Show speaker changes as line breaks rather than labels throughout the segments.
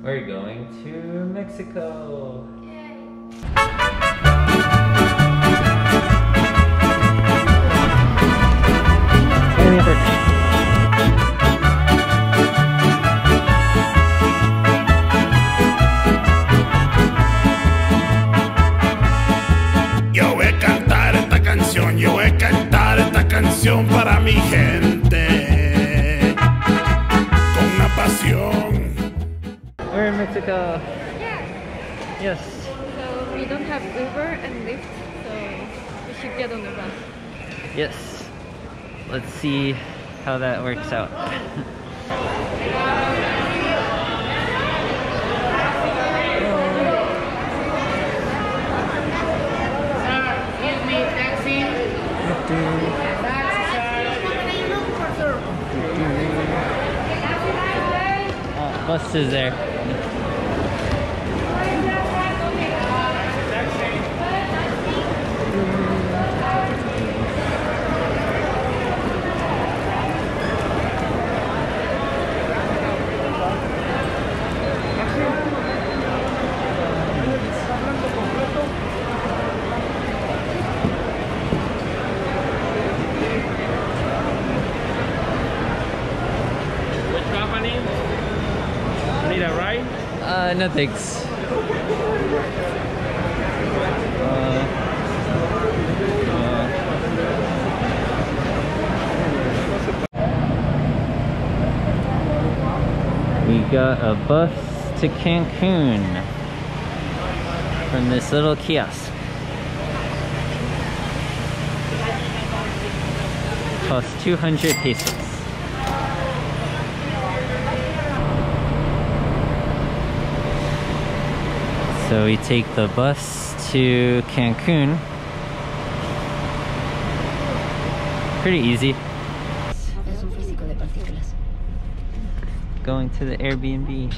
We're going to Mexico.
Yo voy a cantar esta canción, yo voy a cantar esta canción para mi gente con una pasión.
We're in Mexico.
Yeah.
Yes.
So we don't have Uber and Lyft, so we should get on the bus.
Yes. Let's see how that works out. Bus is there.
Which company? Need a ride?
No thanks. We got a bus to Cancun from this little kiosk. Cost 200 pesos. So we take the bus to Cancun. Pretty easy. Going to the Airbnb.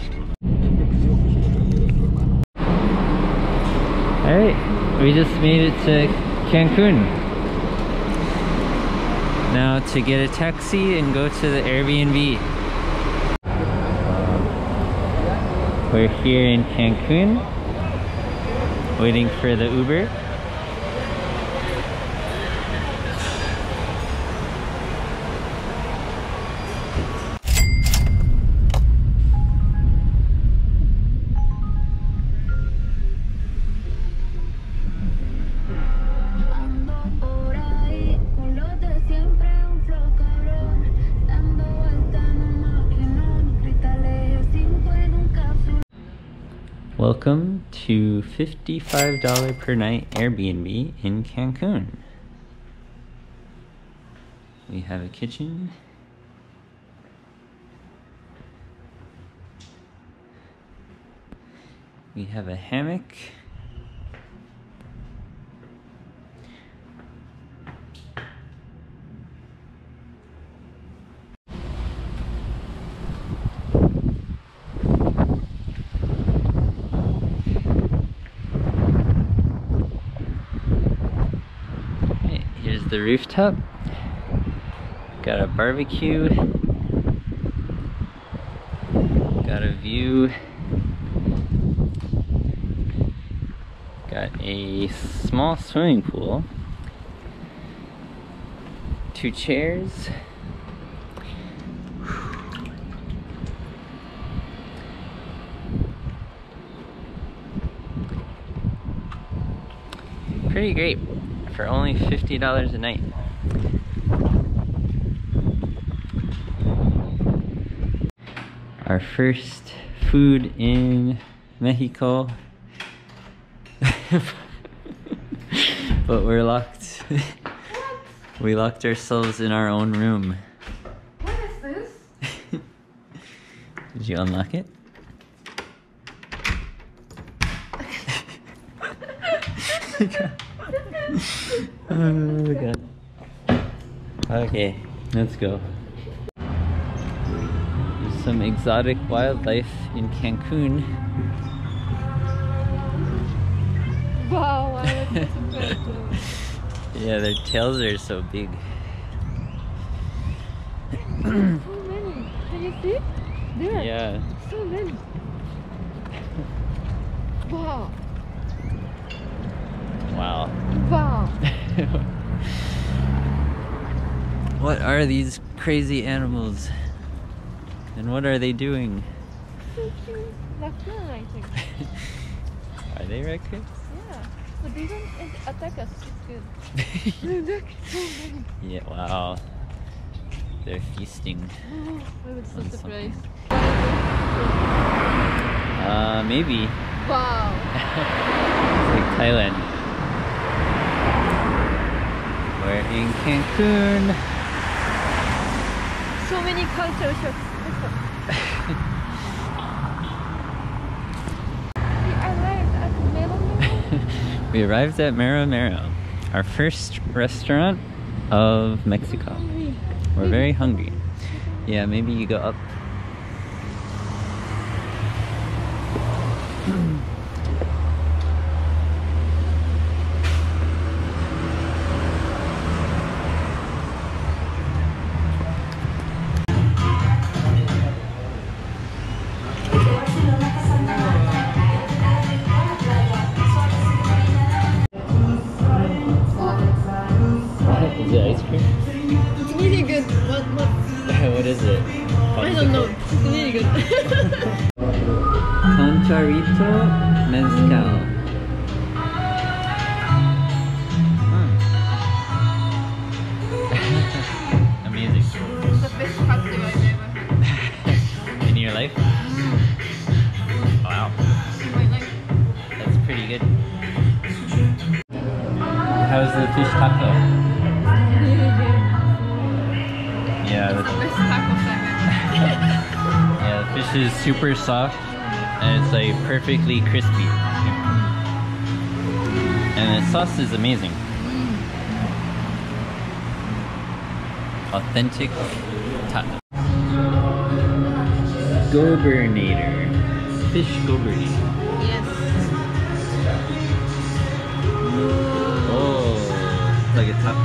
Alright, we just made it to Cancun. Now to get a taxi and go to the Airbnb. We're here in Cancun, waiting for the Uber. Welcome to $55 per night Airbnb in Cancun. We have a kitchen. We have a hammock. Here's the rooftop. Got a barbecue. Got a view. Got a small swimming pool. 2 chairs. Pretty great for only $50 a night. Our first food in Mexico. But we're locked. We locked ourselves in our own room.
What is this?
Did you unlock it? Oh god. Okay, let's go. There's some exotic wildlife in Cancun.
Wow, I like this.
Yeah, their tails are so big.
So many. Can you see? There.
Yeah.
So many. Wow.
Wow.
Wow.
What are these crazy animals? And what are they doing?
So cute. Raccoon, I think.
Are they raccoons?
Yeah. But they don't attack us. It's good. Look, so many.
Yeah, wow. They're feasting.
I was so
On
surprised.
Maybe.
Wow.
It's like Thailand. We're in Cancun.
So many culture shocks. We arrived at Mero Mero.
We arrived at Mero Mero, our first restaurant of Mexico.
Hungry.
We're very hungry. Yeah, maybe you go up. Is it ice cream?
It's really good. What?
What is it?
I don't know. It's really good.
Concharito Mezcal. Amazing.
It's the best cocktail I've ever had
In your life? Wow,
in my life.
that's pretty good. How's the fish taco?
Really good.
Yeah,
It's the best tacos I've ever had.
yeah, the fish is super soft and it's like perfectly crispy. And the sauce is amazing. Authentic taco. Gobernator. Fish gobernator.
Yes.
Oh, it's like a taco.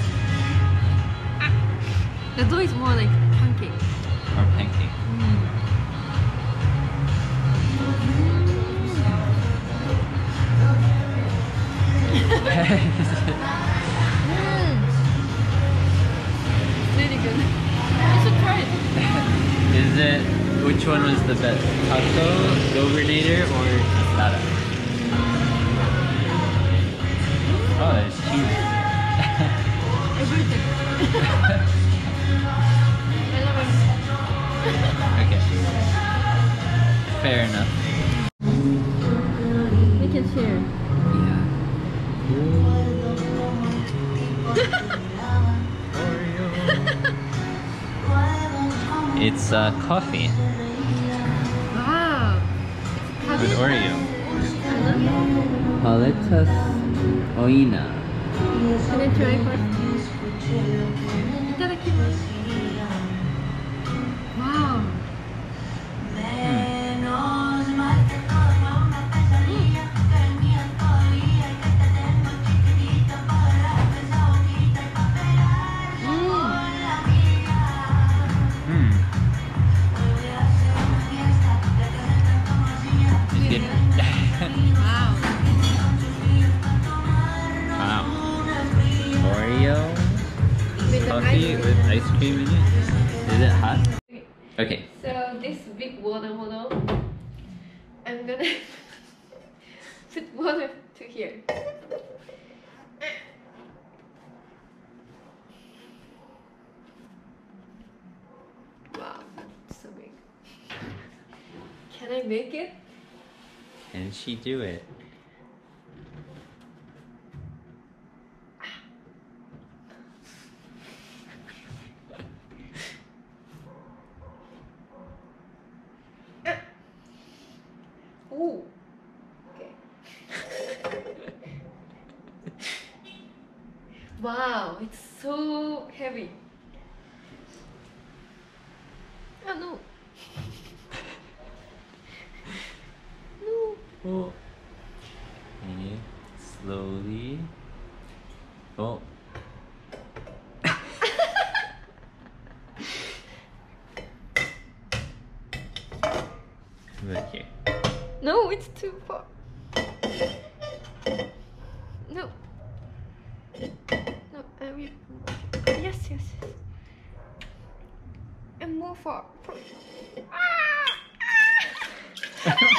The dough is more like pancake.
Or pancake.
Really good. You should try it.
Is it, which one was the best? Taco, gobernator, or tostada? Oh, there's cheese.
Everything. I love
Okay. Fair enough.
it. We can share.
It's coffee
Wow.
with Oreo.
Can
Paletas Oina.
I try first? Itadakimasu. Wow.
Good.
Wow.
Wow. Oreo
With the
coffee
ice
with ice cream in it. Is it hot? Okay.
So this big water bottle, I'm gonna put water to here. Wow, so big. Can I make it?
Can she do it?
Ooh. Okay. Wow, it's so heavy. Oh no. No.
Oh. Okay. Slowly. Oh. Look here.
No, it's too far. No. No, yes, yes. And move forward. Ah! Ah!